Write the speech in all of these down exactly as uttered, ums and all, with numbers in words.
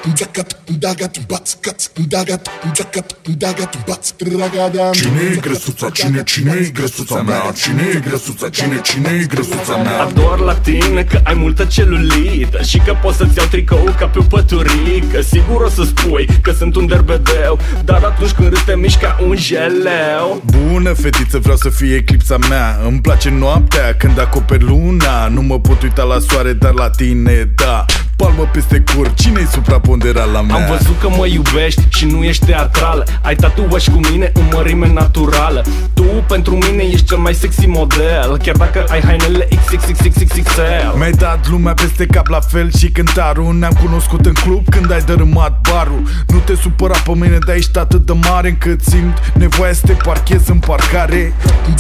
Cine-i grăsuța, cine, cine-i grăsuța mea? Cine-i grăsuța, cine, cine-i grăsuța mea? Ador la tine că ai multă celulită și că poți să-ți iau tricou ca pe o păturică. Sigur o să spui că sunt un derbedeu, dar atunci când râzi te miști ca un jeleu. Bună fetiță, vreau să fie eclipsa mea. Îmi place noaptea când acoperi luna. Nu mă pot uita la soare, dar la tine, da. Palmă peste cur, cine-i supraponderat la mea? Am văzut că mă iubești și nu ești teatrală. Ai tatuași cu mine în mărime naturală. Tu pentru mine ești cel mai sexy model, chiar dacă ai hainele X X X X X L. Mi-ai dat lumea peste cap la fel și cântarul. Ne-am cunoscut în club când ai dărâmat barul. Nu te supăra pe mine, dar ești atât de mare încât simt nevoia să te parchez în parcare.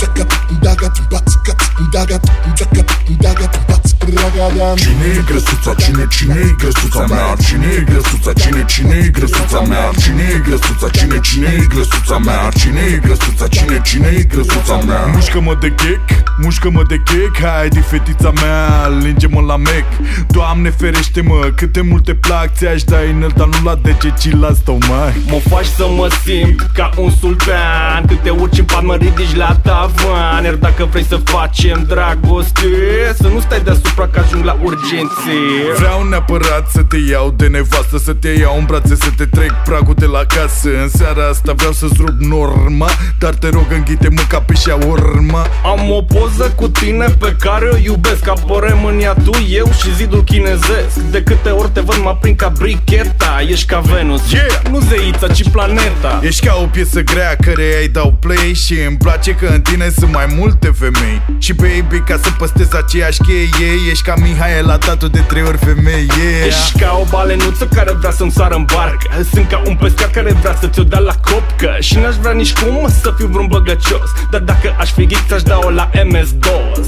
Cine-i grăsuța, cine, cine-i grăsuța mea? Cine-i grăsuța, cine, cine-i grăsuța mea? Cine-i grăsuța, cine, cine-i grăsuța mea? Cine-i grăsuța, cine, cine-i grăsuța mea? Mușcă-mă de chec, mușcă-mă de chec, haide fetița mea, linge-mă la mec. Doamne ferește-mă, câte multe plac, ți-aș da inel, dar nu la dege, ci la stomac. Mă faci să mă simt ca un sultan când te urci în pat, mă ridici la tavan. Iar dacă vrei să facem dragoste, să nu stai deasupra că ajung la urgențe. Vreau neapărat să te iau de nevastă, să te iau în brațe, să te trec pragul de la casă. În seara asta vreau să-ți rup norma, dar te rog înghite-mă ca pe șaorma. Am o poză cu tine pe care o iubesc, apărăm în ea tu, eu și zidul chinezesc. De câte ori te văd mă prind ca bricheta. Ești ca Venus, yeah! Nu zeița, ci planeta. Ești ca o piesă grea care ai dau play și îmi place că în tine sunt mai multe femei. Și baby, ca să păstrezi aceeași cheie, ești ca Mihai la tatu de trei ori femeie, yeah. Ești ca o balenuță care vrea să-mi sară în barcă. Sunt ca un pescar care vrea să ți-o dea la copcă. Și n-aș vrea nici cum să fiu vreun băgăcios, dar dacă aș fi ghid, ți-aș da-o la M S DOS.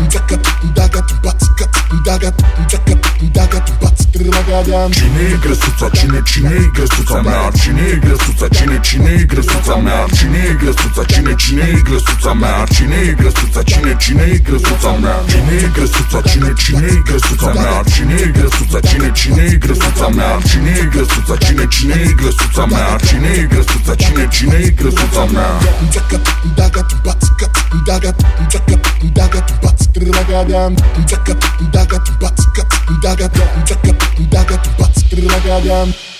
Cine-i grăsuța, cine, cine-i grăsuța mea? Cine-i grăsuța, cine, cine-i grăsuța mea? Cine-i grăsuța, cine, cine-i grăsuța mea? Cine-i grăsuța, cine, cine-i grăsuța mea? Cine-i grăsuța, cine, cine-i grăsuța mea? Cine-i grăsuța, cine, cine-i grăsuța mea? Cine-i grăsuța, cine, cine-i grăsuța mea? Cine-i grăsuța, cine, cine-i grăsuța mea? Dagat, dagat, dagat, dagat, dagat, dagat, dagat, dagat, dagat, dagat, dagat, dagat,